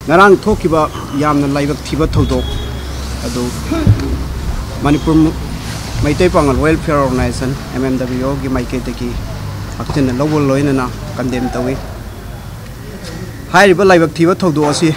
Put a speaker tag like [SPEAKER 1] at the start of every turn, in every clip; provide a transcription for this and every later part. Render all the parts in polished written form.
[SPEAKER 1] ngarang thokiba yamna laibak thiba thodok adu Manipur Maitai Pangal Welfare Organization MMWO gi maike teki aktin lobol loina na condemn tawi hairiba laibak thiba thodo asi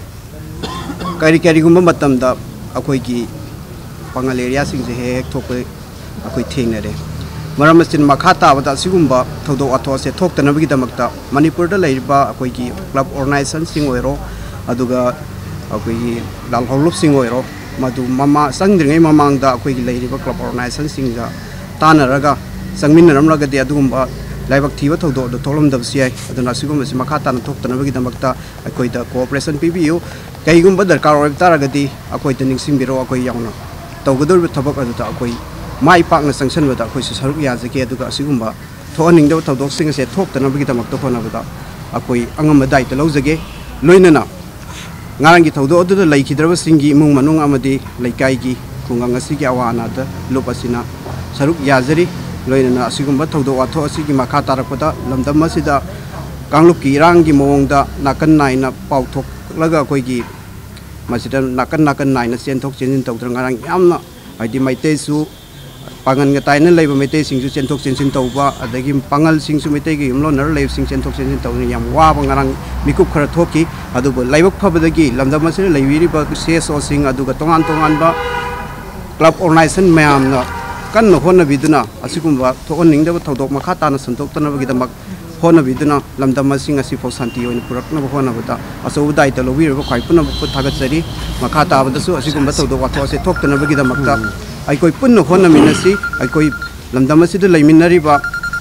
[SPEAKER 1] kari gumba matamda akoi gi pangal area sing je hek thokpe akoi thengnare maram sin makha tabada sigumba thodo atho se thoktana bigi damakta Manipur da laiba akoi gi club organization sing oiro aduga akoi gi lal holup sing oiro madu mama sangdringai mamangda akoi gi lairiba club organization sing ja tanaraga sangminnaramraga de adugumba laibak thiba thodo do tholom dabsiai aduna sigumba si makha tan thoktana bagi damakta akoi da cooperation PBU kaigumba darkar oi taragadi akoi da ningsing biro akoi yauna tawgador thabak adu ta akoi mai pakna sanction bada akoi saruk ya jake aduga sigumba thoning da thodok sing se thoktana bagi damakta khona bada akoi angam dai ta lojage loinana ngarang gi thodo adu laikhidraba singi imung manung amadi laikai gi kungang asi gi awana da lopasina saruk yajari loinana asigumba thodo atho asigi makha tarakpada lamdam asida kanglup ki rang gi mongda nakan naina pauthok laga koi gi masida nakan naina senthok chenjin tawdra ngarang yamna aidi maite su pangan ga taina leiba maite singsu senthok chenjin tawba adagi pangal singsu maite gi imlo nar leib sing senthok chenjin tawni yam waba ngarang mikup khara thoki adugo laibak phabadagi lamdam asida leibiri ba ses o sing aduga tongan ba club organization mayamna kan hona biduna asigumba thoning da thodok makha tana santok tana bagi damak hona biduna lamdam sing asi fo santi oin purakna hona bata aso udai ta lobi ro khai puna pu thagat sari makha ta abadasu asigumba thodok atho se thok tana bagi damak ta ai koi punno hona minasi ai koi lamdam asi da laiminari ba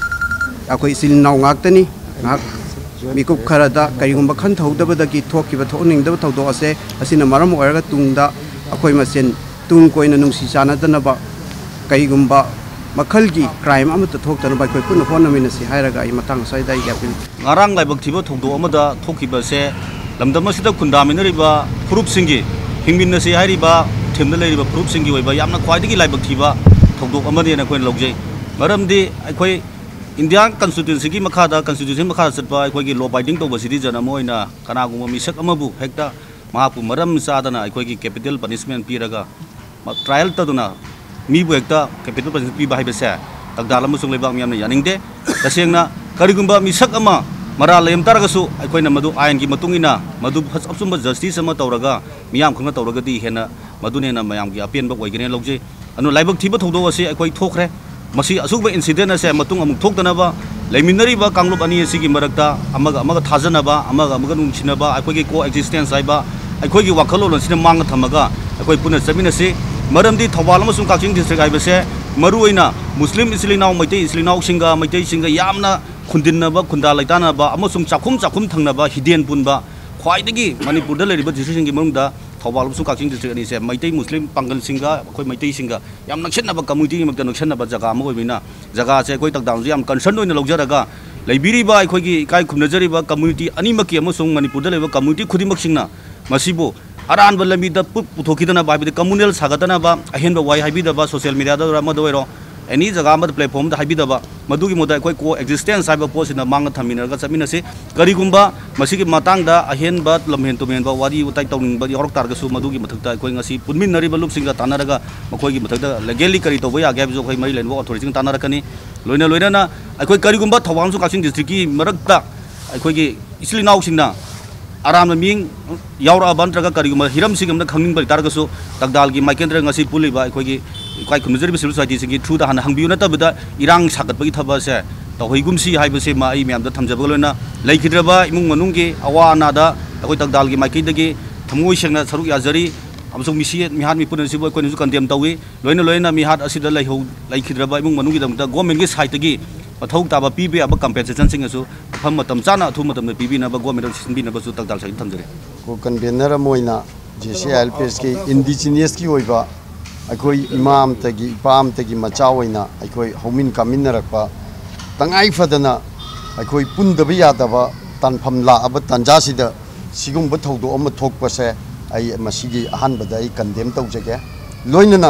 [SPEAKER 1] akoi sil naw ngak tani ngak mikup khara da kaigumba khan thodabada ki thokiba thoning da thodok ase asina maram oiraga tungda akoi masen tung koina nungsi chana dana ba kaigumba makhalgi crime amata thoktana ba koi punna phone minasi hairaga ai matang saida yapin
[SPEAKER 2] ngarang laibak thiba thongdo amada thokiba se lamdam asida kundaminariba furup singi hingminasi hairiba themna leiriba furup singi oiba yamna khwaidigi laibak thiba thongdo amani na koin logjai maramdi aikoi Indian constitution gi makhada constitution makhada satpa aikoi gi law abiding to citizen amoina kanaguma misak amabu hekta mahapu maram sadana aikoi gi capital punishment piraga trial taduna mi bu hekta capital punishment pi bai besa tagdal amusung lebak miyamna yaningde tasengna karigumba misak ama mara lem taragasu aikoina madu ayan gi matungina madu asumba justice ama tawraga miyam khanga tawraga di hena madunena mayam gi apen bak oigene logje anu laibak thiba thongdo ase aikoi thokre masi asugba incident ase matung amuk thoktanaba leiminari ba kanglup ani asigi marakta amaga thajanaba amaga nungchinaba aikoi gi coexistence aiba aikoi gi wakhalo sina manga thamaga aikoi puna chaminase maramdi thawal amasung kakching district aibase maruoina muslim islinau maitei islinau singa maitei singa yamna khundinaba khunda laitanaba amasung chakhum thangnaba hiden punba khwaidagi manipur da leriba district singi marumda thawal amasung kakching district ani se maitei muslim pangal singa khoi maitei singa yam naksenaba community gi makta naksenaba jaga ma oibina jaga se khoi takdang yam concern oina logjaraga leibiriba khoi gi kai khumnajariba community animaki amasung manipur da leriba community khudimak singna masibo aran balami da puthokidana ba bi communal sagatana ba ahen ba wai habi da ba social media da ma doiro any jaga ma platform da habi da ba madu gi moda koi co existence sai ba posina mang thamina ga chamina se kari gumba masigi matang da ahen ba lamhen to men ba wari utai tawning ba yorok tar ga su madu gi mathak da koi ngasi punmin nari ba lup singa tanaraga makoi gi mathak da legally kari to ba ya ga bi jo koi mai len bo authority tanarakani loina na koi kari gumba thawang su kaksing district gi marak da koi gi isli naw singna aram na ming yaura bantraga kariguma hiram sigam na khangning bari targasu tagdal gi maikendra ngasi puli ba khoi gi kai khumjari bi civil society singi through da han hangbiu na tabda irang sagat bagi thaba se to hoigum si haiba se ma ai myam da thamjaba loina leikhidra imung manung gi awa na da khoi tagdal gi maikei dagi thamoi sengna saruk yajari amsung misi mihat mi punan sibo koin su kandem tawi loina mihat asida leikhidra imung manung gi da government gi side gi pathau taba pibe aba compensation singasu pham matam chana thu matam pibi na ba government sinbi na ba su takdal sai thamjare
[SPEAKER 3] ko convener moina JCLPS ki indigenous ki oiba akoi imam tagi pam tagi macha oina akoi homin kaminarakpa tangai fadana akoi pundaba yadaba tanpham la aba tanja sida sigum ba thodo ama thokpa se ai masigi ahan bada ai condemn tawjage loinana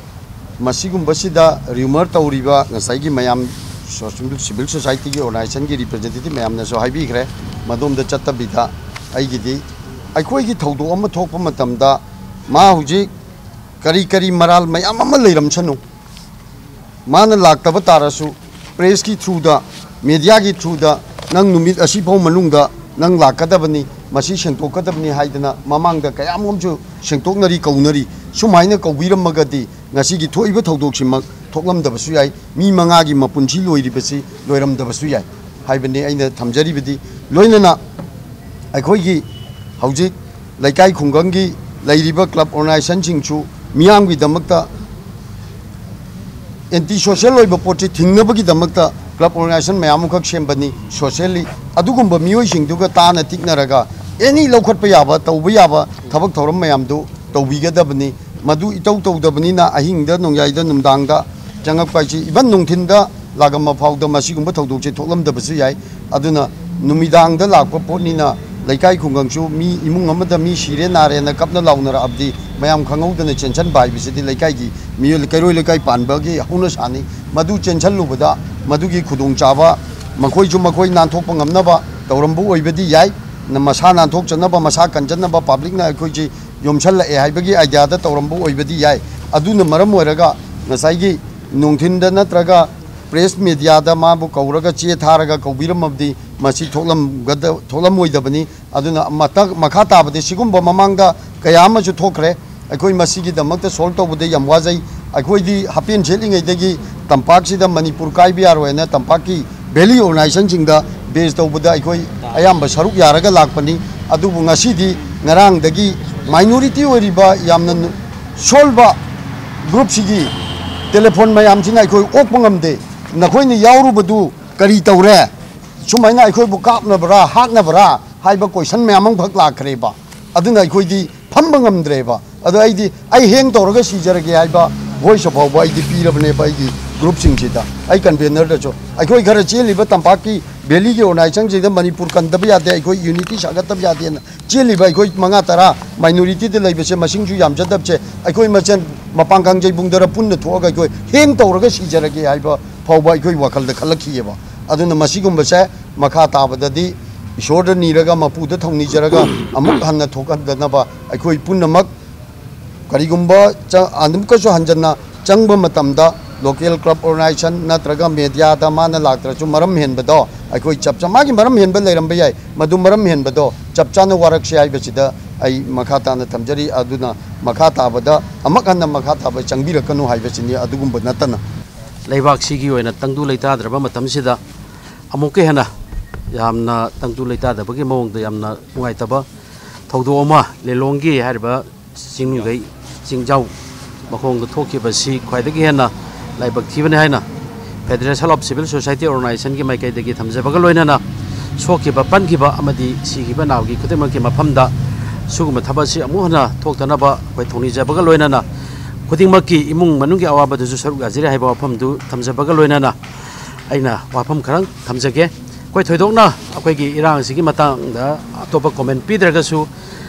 [SPEAKER 3] masigum basida rumor tawriba ngasai gi mayam civil society की organization की representative ma'am ने सो high भी करे मदोम the चत्ता बिथा आई की दी ꯑꯩꯈꯣꯏꯒꯤ ꯊꯧꯗꯣꯛ ꯑꯃ ꯊꯣꯛꯄ ꯃꯇꯝꯗ ꯃꯥ ꯍꯧꯖꯤꯛ ꯀꯔꯤ ꯃꯔꯥꯜ ꯃꯌꯥꯝ ꯑꯃ ꯂꯩꯔꯝꯁꯅꯨ ꯃꯥꯅ ꯂꯥꯛꯇꯕ ꯇꯥꯔꯁꯨ ꯄ꯭ꯔꯦꯁꯀꯤ ꯊ꯭ꯔꯨꯗ ꯃꯦꯗꯤꯌꯥꯒꯤ ꯊ꯭ꯔꯨꯗ ꯅꯪ ꯅꯨꯃꯤꯠ ꯑꯁꯤꯐꯥꯎ ꯃꯅꯨꯡꯗ ꯅꯪ ꯂꯥꯛꯀꯗꯕꯅꯤ ꯃꯁꯤ ꯁꯦꯡꯇꯣꯛꯀꯗꯕꯅꯤ ꯍꯥꯏꯗꯅ ꯃꯃꯥꯡꯗ ꯀꯌꯥꯃꯨꯛꯁꯨ ꯁꯦꯡꯇꯣꯛꯅꯔꯤ ꯀꯧꯅꯔꯤ ꯁꯨꯃꯥꯏꯅ ꯀꯧꯕꯤꯔꯝꯃꯒꯗꯤ ꯉꯁꯤꯒꯤ ꯊꯣꯛꯏꯕ ꯊꯧꯗꯣꯛꯁꯤꯃꯛ ꯊꯣꯛꯂꯝꯗꯕꯁꯨ ꯌꯥꯏ ꯃꯤ ꯃꯉꯥꯒꯤ ꯃꯄꯨꯟꯁꯤ ꯂꯣꯏꯔꯤꯕꯁꯤ ꯂꯣꯏꯔꯝꯗꯕꯁꯨ ꯌꯥꯏ ꯍꯥꯏꯕꯅꯤ ꯑꯩꯅ ꯊꯝꯖꯔꯤꯕꯗꯤ ꯂꯣꯏꯅꯅ ꯑꯩꯈꯣꯏꯒꯤ ꯍꯧꯖꯤꯛ ꯂꯩꯀꯥꯏ ꯈꯨꯡꯒꯪꯒꯤ ꯂꯩꯔꯤꯕ ꯀ꯭ꯂꯕ ꯑꯣꯔꯒꯅꯥꯏꯖꯦꯁꯟꯁꯤꯡꯁꯨ ꯃꯤꯌꯥꯝꯒꯤꯗꯃꯛꯇ एंटी सोशल पोटे थिंगनबगीदमक्ता क्लब ऑर्गेनाइजेशन मैमखक सेंबनी सोशली अदुगुंब मियोइसिंगदुगा ताना तिकनरगा एनी लौखटप याबा तौब याबा थबक थौरम मैमदु तौबिगदबनी मदु इतौ तौदबनीना अहिंगदा नोंयाइदा नुमदांगदा जंगकपाइची इबन नुंथिंदा लागम फाउदा मसिगुंब थौदोकचे थोकलमदबसु याय अदुना नुमिदांगदा लाकप पोटनीना लेकाई खुंगंगसु मी इमुंग अमदा मी सिरे नारेना कपना लाउनरा अबदी मैम खंगौदना चेंशन बाइबिसिदी लेकाईगी मियो कैरोय लेकाई पानबगी हौना सानी मदु चेंशन लुबदा मदुगी खुदोंग चाबा मखोइजु मखोइ नानथोकप ngamnaba तौरमबु ओइबदी याय न मसा नानथोक चनबा मसा कंजनबा पब्लिकना अखोइजी योमसल ए हाइबगी आइडियादा तौरमबु ओइबदी याय अदुना मरम ओइरगा ngasaiगी नोंथिनदा नत्रगा प्रेस मीडियादा माबु कौरगा चे थारगा कौबिरमबदी मसी थोलम ओइदबनी अदुना मतक मखा ताबदे सिगुंबा ममांगदा कयामसु थोखरे अखोइ मसीगी दमकता सोल्व तौबदे याम वाजै अखोइदी हापेन सेलिंगैदगी तंपाकसिदा मणिपुर काइबि यारोयना तंपाकी वैली ऑर्गेनाइजेशन सिंगदा बेस तौबदा अखोइ अयाम सरुक यारगा लाकपनी अदुबु ngasiदी ngarangdagi minority ओरिबा यामना सोल्वा ग्रुप सिगी टेलीफोन मैम सिना अखोइ ओकपंगमदे नखोइनि यावरुबदु करी तौरे सुमाइना अखोइबु कापनबरा हाकनबरा हाइबा क्वेश्चन मैम भक लाखरेबा अदुना अखोइदी फंबा ngamdreba अदो आइदी आई हेंग तौरगा सिजरगे हाइबा वॉइस ऑफ हाउबा आइदी पीरबने बाइगी ग्रुप सिंगसिदा आई कन्वेनर दचो अखोइ घर चेलिबा तंपाकी वैली के ऑर्गेनाइजेशन सिदा मणिपुर कंदब यादे अखोइ यूनिटी सागतब यादे चेलिबा अखोइ मंगा तरा माइनॉरिटी दे लैबसे मसिंगजु याम जदबचे अखोइ मचन मपांगांग जै बुंदरा पुन्न थोगा अखोइ हेंग तौरगा सिजरगे हाइबा फाउबा अखोइ वखलद खलखियेबा अदुना मसिगुंबसे मखा ताबददी ईश्वर नीरगा मपूद थौनीजरगा अमुक हन्ना थोकदनबा अखोइ पुन्नमक करिगुंबा अदुमकसु हंजना चंगबा मतमदा लोकल क्लब ऑर्गेनाइजेशन नत्रगा मीडियादा माना लाक्त्रचु मरम हेनबदो अखोइ चपचा मागी मरम हेनबा लैरंबा याय मदु मरम हेनबदो चपचाना वारकसे हाइबसिदा आई मखा ताना थमजरी अदुना मखा ताबदा अमक हन्ना मखा ताबा चंगबिरकनु हाइबसिनी अदुगुंबा नतना
[SPEAKER 4] लेबाक सिगी ओइना तंगदु लैताद्रबा मतमसिदा अमुके हना यामना तंगदु लैतादबगी मवंगदा यामना नुंगाइतबा थौदो अमा लेलोंगी हारिबा सिंगै सिंगजाव मखोंग थोखिबसी ख्वाइदगी हेना लाइबक थिबने हाइना federation of civil society organization की माइकैदगी थमजबगा लोइनाना सोखिबा पनखिबा अमदी सिखिबा नावगी खुदेमकी मफमदा सुगुम थबसी अमुहना थोक्तनबा बै थोनिजबगा लोइनाना खुदिमकी इमुंग मनुंगी अवाबदुजु सरुक गाजिरे हाइबा वफमदु थमजबगा लोइनाना अइना वाफम खरंग थमजगे कोइ थोइदोकना अखोइगी इरांग सिगी मतंगदा अतोपा कमेंट पिद्रगसु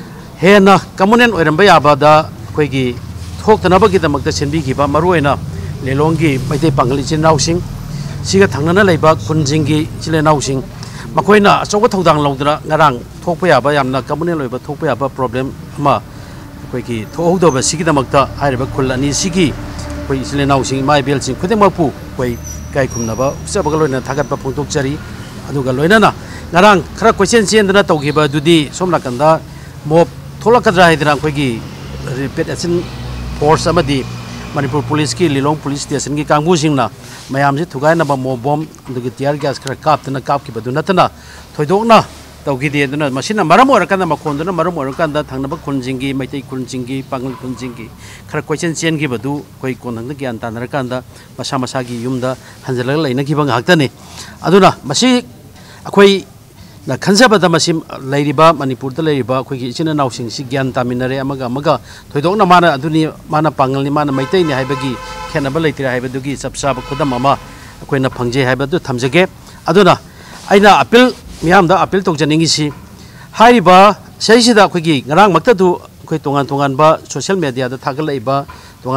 [SPEAKER 4] हेना कम्युनल ओइरंबा याबादा अखोइगी थोक्तनबगीदमक्ता सेनबिगिबा मरुओइना लेलोंगी मैते पांगली चिनाउसिंग सिगा थांगना लैबा खुनजिंगी चिलेनाउसिंग मखोइना अचौबा थौदांग लौदना ngarang थोकपा याबा यामना कम्युनल ओइबा थोकपा याबा प्रॉब्लम अमा अखोइगी थोहौदबा सिगिदमक्ता हाइरबा खुल अनि सिगी अखोइ चिलेनाउसिंग माइ बेलसिंग खुदेमकपु अखोइ गाय खुमनबा उचबगा लोइना थागतबा फोंदोकचरी अदुगा लोइनाना ngarang खरा क्वेश्चन चेंदना तौगिबा दुदी सोमनाकंदा मोब थोलकद्रा हाइदना अखोइगी रिपीट एक्शन फोर्स अमदी मणिपुर पुलिस की लिलोंग पुलिस स्टेशन की कांगबुसिंगना मयाम से थुगाइनबा मोबोम दुगी टियर गैस खरा कापतना कापकिबदु नतना थोइदोकना तौगिदे दुना मसिना मरम ओरकंदा मखोंदुना मरम ओरकंदा थांगनबा खुनजिंगी मैतै खुनजिंगी पांगल खुनजिंगी खरा क्वेश्चन चेनगिबदु कोइ कोनंग ज्ञान तानरकंदा मसा मसागी युमदा हंजलग लैनगिबा घाक्तने अदुना मसि अखोइ ना खंजबदा मसिम लैरिबा मणिपुर द लैरिबा अखोइगी इचिना नाउसिंग सि ज्ञान तामिनरे अमगा थोइदोकना माना अदुनी माना पांगलनि माना मैतैनि हाइबगी खेनबा लैतिरा हाइबदुगी चपसाब खुदम अमा अखोइना फंजे हाइबदु थमजगे अदुना आइना अपील मियामदा अपील तौजनिंगिसि हाइरिबा सैसिदा अखोइगी ngarang मक्तदु अखोइ तोंगान तोंगानबा सोशल मीडिया दा थागलैबा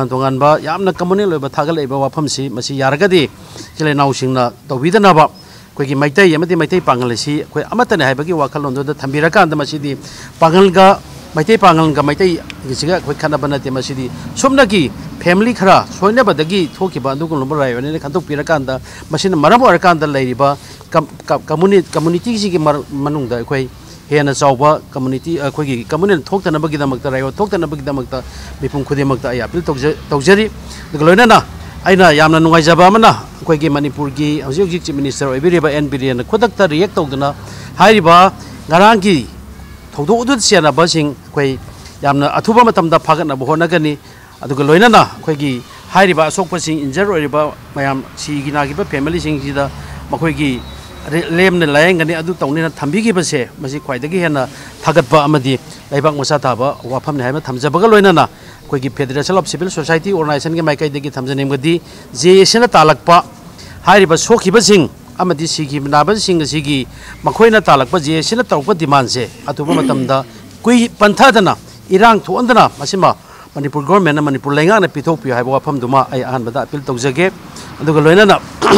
[SPEAKER 4] तोंगान यामना कम्युनल ओइबा थागलैबा वाफमसि मसि यारगदि चिले नाउसिंगना तौबिदनाबा ꯑꯩꯈꯣꯏꯒꯤ ꯃꯩꯇꯩ ꯑꯃꯗꯤ ꯃꯩꯇꯩ ꯄꯥꯡꯒꯜ ꯑꯁꯤ ꯑꯩꯈꯣꯏ ꯑꯃꯠꯇꯅꯤ ꯍꯥꯏꯕꯒꯤ ꯋꯥꯈꯜꯂꯣꯟꯗꯨꯗ ꯊꯝꯕꯤꯔꯀꯥꯟꯗ ꯃꯁꯤꯗꯤ ꯄꯥꯡꯒꯜꯒ ꯃꯩꯇꯩ ꯄꯥꯡꯒꯜꯒ ꯃꯩꯇꯩꯒꯤꯁꯤꯒ ꯑꯩꯈꯣꯏ ꯈꯠꯅꯕ ꯅꯠꯇꯦ ꯃꯁꯤꯗꯤ ꯁꯨꯞꯅꯒꯤ ꯐꯦꯃꯤꯂꯤ ꯈꯔ ꯁꯣꯏꯅꯕꯗꯒꯤ ꯊꯣꯛꯈꯤꯕ ꯑꯗꯨꯒꯨꯝꯂꯕ ꯔꯥꯏꯕꯅꯤꯅ ꯈꯟꯗꯣꯛꯄꯤꯔꯀꯥꯟꯗ ꯃꯁꯤꯅ ꯃꯔꯝ ꯑꯣꯏꯔꯀꯥꯟꯗ ꯂꯩꯔꯤꯕ ꯀꯝꯃꯨꯅꯤꯇꯤꯁꯤꯒꯤ ꯃꯅꯨꯡꯗ ꯑꯩꯈꯣꯏ ꯍꯦꯟꯅ ꯆꯥꯎꯕ ꯀꯝꯃꯨꯅꯤꯇꯤ ꯑꯩꯈꯣꯏꯒꯤ ꯀꯝꯃꯨꯅꯦꯜ ꯊꯣꯛꯇꯅꯕꯒꯤꯗꯃꯛꯇ ꯔꯥꯏꯌꯣꯠ ꯊꯣꯛꯇꯅꯕꯒꯤꯗꯃꯛꯇ ꯃꯤꯄꯨꯝ ꯈꯨꯗꯤꯡꯃꯛꯇ ꯑꯩ ꯑꯄꯤꯜ ꯇꯧꯖꯔꯤ ꯑꯗꯨꯒ ꯂꯣꯏꯅꯅ ꯑꯩꯅ ꯌꯥꯝꯅ ꯅꯨꯡꯉꯥꯏꯖꯕ ꯑꯃꯅ ꯑꯩꯈꯣꯏꯒꯤ ꯃꯅꯤꯄꯨꯔꯒꯤ ꯍꯧꯖꯤꯛ ꯍꯧꯖꯤꯛ ꯆꯤꯐ ꯃꯤꯅꯤꯁꯇꯔ ꯑꯣꯏꯕꯤꯔꯤꯕ ꯑꯦꯟ ꯕꯤꯔꯦꯟꯅ ꯈꯨꯗꯛꯇ ꯔꯤꯌꯦꯛ ꯇꯧꯗꯨꯅ ꯍꯥꯏꯔꯤꯕ ꯉꯔꯥꯡꯒꯤ ꯊꯧꯗꯣꯛ ꯑꯗꯨꯗ ꯆꯦꯟꯅꯕꯁꯤꯡ ꯑꯩꯈꯣꯏ ꯌꯥꯝꯅ ꯑꯊꯨꯕ ꯃꯇꯝꯗ ꯐꯥꯒꯠꯅꯕ ꯍꯣꯠꯅꯒꯅꯤ ꯑꯗꯨꯒ ꯂꯣꯏꯅꯅ ꯑꯩꯈꯣꯏꯒꯤ ꯍꯥꯏꯔꯤꯕ ꯑꯁꯣꯛꯄꯁꯤꯡ ꯏꯟꯖꯔ ꯑꯣꯏꯔꯤꯕ ꯃꯌꯥꯝ ꯁꯤꯒꯤ ꯅꯥꯈꯤꯕ ꯐꯦꯃꯤꯂꯤꯁꯤꯡꯁꯤꯗ ꯃꯈꯣꯏꯒꯤ ꯂꯦꯝꯅ ꯂꯥꯌꯦꯡꯒꯅꯤ ꯑꯗꯨ ꯇꯧꯅꯤꯅ ꯊꯝꯕꯤꯈꯤꯕꯁꯦ ꯃꯁꯤ ꯈ꯭ꯋꯥꯏꯗꯒꯤ ꯍꯦꯟꯅ ꯊꯥꯒꯠꯄ ꯑꯃꯗꯤ ꯂꯩꯕꯥꯛ ꯃꯆꯥ ꯇꯥꯕ ꯋꯥꯐꯝꯅꯤ ꯍꯥꯏꯕ ꯊꯝꯖꯕꯒ ꯂꯣꯏꯅꯅ ꯑꯩꯈꯣꯏꯒꯤ ꯐꯦꯗꯔꯦꯁꯟ ꯑꯣꯐ ꯁꯤꯚꯤꯜ ꯁꯣꯁꯥꯏꯇꯤ ꯑꯣꯔꯒꯅꯥꯏꯖꯦꯁꯟꯒꯤ ꯃꯥꯏꯀꯩꯗꯒꯤ ꯊꯝꯖꯅꯤꯡꯕꯗꯤ JACꯅ ꯇꯥꯜꯂꯛꯄ ꯍꯥꯏꯔꯤꯕ ꯁꯣꯛꯈꯤꯕꯁꯤꯡ ꯑꯃꯗꯤ ꯁꯤꯈꯤꯕ ꯅꯥꯕꯁꯤꯡ ꯑꯁꯤꯒꯤ ꯃꯈꯣꯏꯅ ꯇꯥꯜꯂꯛꯄ JACꯅ ꯇꯧꯔꯛꯄ ꯗꯤꯃꯥꯟꯁꯦ ꯑꯊꯨꯕ ꯃꯇꯝꯗ ꯄꯟꯊꯗꯅ ꯏꯔꯥꯡ ꯊꯣꯛꯍꯟꯗꯅ ꯃꯁꯤꯃ ꯃꯅꯤꯄꯨꯔ ꯒꯣꯔꯃꯦꯟꯅ ꯃꯅꯤꯄꯨꯔ ꯂꯩꯉꯥꯛꯅ ꯄꯤꯊꯣꯛꯄꯤꯌꯨ ꯍꯥꯏꯕ ꯋꯥꯐꯝꯗꯨꯃ ꯑꯩ ꯑꯍꯥꯟꯕꯗ ꯑꯄꯤꯜ ꯇꯧꯖꯒꯦ ꯑꯗꯨꯒ ꯂꯣꯏꯅꯅ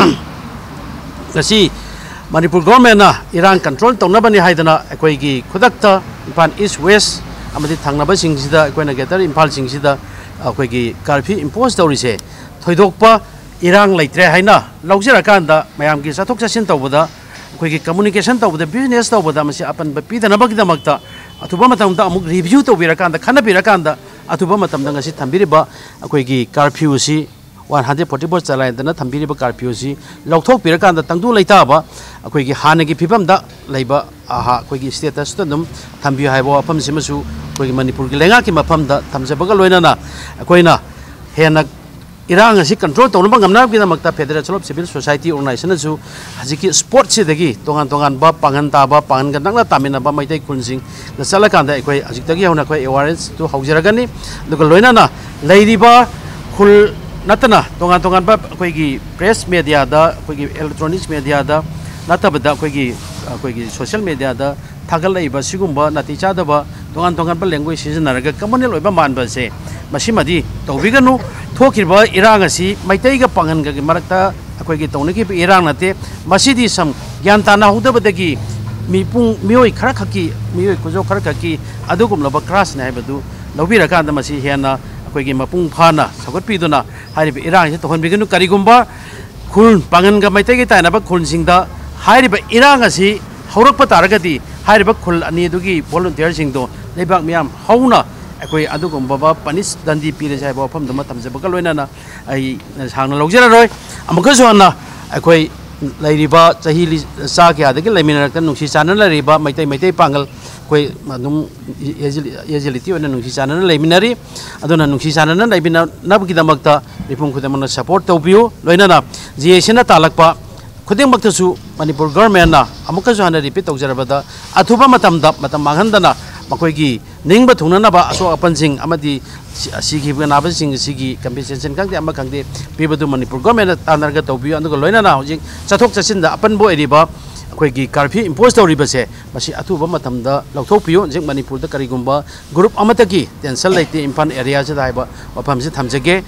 [SPEAKER 4] ꯉꯁꯤ ꯃꯅꯤꯄꯨꯔ ꯒꯣꯔꯃꯦꯟꯅ ꯏꯔꯥꯡ ꯀꯟꯇ꯭ꯔꯣꯜ ꯇꯧꯅꯕꯅꯤ ꯍꯥꯏꯗꯅ ꯑꯩꯈꯣꯏꯒꯤ ꯈꯨꯗꯛꯇ ꯏꯝꯐꯥꯜ ꯏꯁ ꯋꯦꯁ ꯑꯃꯗꯤ ꯊꯪꯅꯕꯁꯤꯡꯁꯤꯗ ꯑꯩꯈꯣꯏꯅ ꯒ꯭ꯔꯦꯇꯔ ꯏꯝꯐꯥꯜꯁꯤꯡꯁꯤꯗ ꯑꯩꯈꯣꯏꯒꯤ ꯀꯥꯔꯐ꯭ꯌꯨ ꯏꯝꯄꯣꯖ ꯇꯧꯔꯤꯁꯦ ꯊꯣꯏꯗꯣꯛꯄ ꯏꯔꯥꯡ ꯂꯩꯇ꯭ꯔꯦ ꯍꯥꯏꯅ ꯂꯧꯖꯔꯀꯥꯟꯗ ꯃꯌꯥꯝꯒꯤ ꯆꯠꯊꯣꯛ ꯆꯠꯁꯤꯟ ꯇꯧꯕꯗ ꯑꯩꯈꯣꯏꯒꯤ ꯀꯝꯃꯨꯅꯤꯀꯦꯁꯟ ꯇꯧꯕꯗ ꯕꯤꯖꯤꯅꯦꯁ ꯇꯧꯕꯗ ꯃꯁꯤ ꯑꯄꯟꯕ ꯄꯤꯗꯅꯕꯒꯤꯗꯃꯛꯇ ꯑꯊꯨꯕ ꯃꯇꯝꯗ ꯑꯃꯨꯛ ꯔꯤꯚ꯭ꯌꯨ ꯇꯧꯕꯤꯔꯀꯥꯟꯗ ꯈꯟꯅꯕꯤꯔꯀꯥꯟꯗ ꯑꯊꯨꯕ ꯃꯇꯝꯗ ꯉꯁꯤ ꯊꯝꯕꯤꯔꯤꯕ ꯑꯩꯈꯣꯏꯒꯤ ꯀꯥꯔꯐ꯭ꯌꯨꯁꯤ 144 ꯆꯂꯥꯏꯗꯅ ꯊꯝꯕꯤꯔꯤꯕ ꯀꯥꯔꯐ꯭ꯌꯨꯁꯤ ꯂꯧꯊꯣꯛꯄꯤꯔꯀꯥꯟꯗ ꯇꯪꯗꯨ ꯂꯩꯇꯥꯕ ꯑꯩꯈꯣꯏꯒꯤ ꯍꯥꯟꯅꯒꯤ ꯐꯤꯕꯝꯗ ꯂꯩꯕ ꯑꯩꯈꯣꯏꯒꯤ ꯁ꯭ꯇꯦꯇꯁꯇ ꯑꯗꯨꯝ ꯊꯝꯕꯤꯌꯨ ꯍꯥꯏꯕ ꯋꯥꯐꯝꯁꯤꯃꯁꯨ ꯑꯩꯈꯣꯏꯒꯤ ꯃꯅꯤꯄꯨꯔꯒꯤ ꯂꯩꯉꯥꯛꯀꯤ ꯃꯐꯝꯗ ꯊꯝꯖꯕꯒ ꯂꯣꯏꯅꯅ ꯑꯩꯈꯣꯏꯅ ꯍꯦꯟꯅ ꯏꯔꯥꯡ ꯑꯁꯤ ꯀꯟꯇ꯭ꯔꯣꯜ ꯇꯧꯅꯕ ꯉꯝꯅꯕꯒꯤꯗꯃꯛꯇ ꯐꯦꯗꯔꯦꯁꯟ ꯑꯣꯐ ꯁꯤꯚꯤꯜ ꯁꯣꯁꯥꯏꯇꯤ ꯑꯣꯔꯒꯅꯥꯏꯖꯦꯁꯟꯅꯁꯨ ꯍꯧꯖꯤꯛꯀꯤ ꯁ꯭ꯄꯣꯔꯠꯁꯤꯗꯒꯤ ꯇꯣꯉꯥꯟ ꯇꯣꯉꯥꯟꯕ ꯄꯥꯡꯒꯟ ꯇꯥꯕ ꯄꯥꯡꯒꯟꯒ ꯅꯛꯅ ꯇꯥꯃꯤꯟꯅꯕ ꯃꯩꯇꯩ ꯈꯨꯟꯁꯤꯡꯗ ꯆꯠꯂꯀꯥꯟꯗ ꯑꯩꯈꯣꯏ ꯍꯧꯖꯤꯛꯇꯒꯤ ꯍꯧꯅ ꯑꯩꯈꯣꯏ ꯑꯦꯋꯥꯔꯅꯦꯁꯇꯨ ꯍꯧꯖꯔꯒꯅꯤ ꯑꯗꯨꯒ ꯂꯣꯏꯅꯅ ꯂꯩꯔꯤꯕ ꯈꯨꯜ ꯅꯠꯇꯅ ꯇꯣꯉꯥꯟ ꯇꯣꯉꯥꯟꯕ ꯑꯩꯈꯣꯏꯒꯤ ꯄ꯭ꯔꯦꯁ ꯃꯦꯗꯤꯌꯥꯗ ꯑꯩꯈꯣꯏꯒꯤ ꯑꯦꯂꯦꯛꯇ꯭ꯔꯣꯅꯤꯛꯁ ꯃꯦꯗꯤꯌꯥꯗ ꯅꯠꯇꯕꯗ ꯑꯩꯈꯣꯏꯒꯤ ꯁꯣꯁꯤꯌꯦꯜ ꯃꯦꯗꯤꯌꯥꯗ ꯊꯥꯒꯠꯂꯛꯏꯕ ꯁꯤꯒꯨꯝꯕ ꯅꯥꯇꯩ ꯆꯥꯗꯕ ꯇꯣꯉꯥꯟ ꯇꯣꯉꯥꯟꯕ ꯂꯦꯡꯒ꯭ꯋꯦꯖ ꯁꯤꯖꯤꯟꯅꯔꯒ ꯀꯝꯃꯨꯅꯦꯜ ꯑꯣꯏꯕ ꯃꯥꯟꯕꯁꯦ ꯃꯁꯤꯃꯗꯤ ꯇꯧꯕꯤꯒꯅꯨ ꯊꯣꯛꯈꯤꯕ ꯏꯔꯥꯡ ꯑꯁꯤ ꯃꯩꯇꯩꯒ ꯄꯥꯡꯒꯟꯒꯒꯤ ꯃꯔꯛꯇ ꯑꯩꯈꯣꯏꯒꯤ ꯇꯧꯅꯈꯤꯕ ꯏꯔꯥꯡ ꯅꯠꯇꯦ ꯃꯁꯤꯗꯤ ꯁꯝ ꯒ꯭ꯌꯥꯟ ꯇꯥꯅꯍꯧꯗꯕꯗꯒꯤ ꯃꯤꯑꯣꯏ ꯈꯔꯈꯛꯀꯤ ꯃꯤꯑꯣꯏ ꯈꯨꯖꯣꯛ ꯈꯔꯈꯛꯀꯤ ꯑꯗꯨꯒꯨꯝꯂꯕ ꯀ꯭ꯔꯥꯁꯅꯤ ꯍꯥꯏꯕꯗꯨ ꯂꯧꯕꯤꯔꯀꯥꯟꯗ ꯃꯁꯤ ꯍꯦꯟꯅ ꯑꯩꯈꯣꯏꯒꯤ ꯃꯄꯨꯡ ꯐꯥꯅ ꯁꯧꯒꯠꯄꯤꯗꯨꯅ ꯍꯥꯏꯔꯤꯕ ꯏꯔꯥꯡꯁꯤ ꯇꯧꯍꯟꯕꯤꯒꯅꯨ ꯀꯔꯤꯒꯨꯝꯕ ꯈꯨꯜ ꯄꯥꯡꯒꯟꯒ ꯃꯩꯇꯩꯒꯤ ꯇꯥꯏꯅꯕ ꯈꯨꯜꯁꯤꯡꯗ ꯍꯥꯏꯔꯤꯕ ꯏꯔꯥꯡ ꯑꯁꯤ ꯍꯧꯔꯛꯄ ꯇꯥꯔꯒꯗꯤ ꯍꯥꯏꯔꯤꯕ ꯈꯨꯜ ꯑꯅꯤꯗꯨꯒꯤ ꯚꯣꯂꯨꯟꯇꯤꯌꯔꯁꯤꯡꯗꯣ ꯂꯩꯕꯥꯛ ꯃꯤꯌꯥꯝ ꯍꯧꯅ ꯑꯩꯈꯣꯏ ꯑꯗꯨꯒꯨꯝꯕ ꯄꯅꯤꯁ ꯗꯟꯗꯤ ꯄꯤꯔꯁꯦ ꯍꯥꯏꯕ ꯋꯥꯐꯝꯗꯨꯃ ꯊꯝꯖꯕꯒ ꯂꯣꯏꯅꯅ ꯑꯩ ꯁꯥꯡꯅ ꯂꯧꯖꯔꯔꯣꯏ ꯑꯃꯨꯛꯀꯁꯨ ꯍꯟꯅ ꯑꯩꯈꯣꯏ ꯂꯩꯔꯤꯕ ꯆꯍꯤ ꯆꯥ ꯀꯌꯥꯗꯒꯤ ꯂꯩꯃꯤꯟꯅꯔꯛꯇꯅ ꯅꯨꯡꯁꯤ ꯆꯥꯟꯅꯅ ꯂꯩꯔꯤꯕ ꯃꯩꯇꯩ ꯄꯥꯡꯒꯜ ꯑꯩꯈꯣꯏ ꯑꯗꯨꯝ ꯑꯦꯖꯤꯂꯤꯇꯤ ꯑꯣꯏꯅ ꯅꯨꯡꯁꯤ ꯆꯥꯟꯅꯅ ꯂꯩꯃꯤꯟꯅꯔꯤ ꯑꯗꯨꯅ ꯅꯨꯡꯁꯤ ꯆꯥꯟꯅꯅ ꯂꯩꯃꯤꯟꯅꯅꯕꯒꯤꯗꯃꯛꯇ ꯃꯤꯄꯨꯝ ꯈꯨꯗꯤꯡꯃꯛꯅ ꯁꯄꯣꯔꯠ ꯇꯧꯕꯤꯌꯨ ꯂꯣꯏꯅꯅ JACꯅ ꯇꯥꯜꯂꯛꯄ ꯈꯨꯗꯤꯡꯃꯛꯇꯁꯨ ꯃꯅꯤꯄꯨꯔ ꯒꯣꯔꯃꯦꯟꯅ ꯑꯃꯨꯛꯀꯁꯨ ꯍꯟꯅ ꯔꯤꯄꯤꯠ ꯇꯧꯖꯔꯕꯗ ꯑꯊꯨꯕ ꯃꯇꯝꯗ ꯃꯇꯝ ꯃꯥꯡꯍꯟꯗꯅ ꯃꯈꯣꯏꯒꯤ ꯅꯤꯡꯕ ꯊꯨꯡꯅꯅꯕ ꯑꯁꯣꯛ ꯑꯄꯟꯁꯤꯡ ꯑꯃꯗꯤ ꯁꯤꯈꯤꯕ ꯅꯥꯕꯁꯤꯡ ꯑꯁꯤꯒꯤ ꯀꯝꯄꯦꯟꯁꯦꯁꯟ ꯈꯪꯗꯦ ꯑꯃ ꯈꯪꯗꯦ ꯄꯤꯕꯗꯨ ꯃꯅꯤꯄꯨꯔ ꯒꯣꯔꯃꯦꯟꯅ ꯇꯥꯟꯅꯔꯒ ꯇꯧꯕꯤꯌꯨ ꯑꯗꯨꯒ ꯂꯣꯏꯅꯅ ꯍꯧꯖꯤꯛ ꯆꯠꯊꯣꯛ ꯆꯠꯁꯤꯟꯗ ꯑꯄꯟꯕ ꯑꯣꯏꯔꯤꯕ ꯑꯩꯈꯣꯏꯒꯤ ꯀꯥꯔꯐ꯭ꯌꯨ ꯏꯝꯄꯣꯖ ꯇꯧꯔꯤꯕꯁꯦ ꯃꯁꯤ ꯑꯊꯨꯕ ꯃꯇꯝꯗ ꯂꯧꯊꯣꯛꯄꯤꯌꯨ ꯍꯧꯖꯤꯛ ꯃꯅꯤꯄꯨꯔꯗ ꯀꯔꯤꯒꯨꯝꯕ ꯒ꯭ꯔꯨꯞ ꯑꯃꯠꯇꯒꯤ ꯇꯦꯟꯁꯟ ꯂꯩꯇꯦ ꯏꯝꯐꯥꯜ ꯑꯦꯔꯤꯌꯥꯁꯤꯗ ꯍꯥꯏꯕ ꯋꯥꯐꯝꯁꯤ ꯊꯝꯖꯒꯦ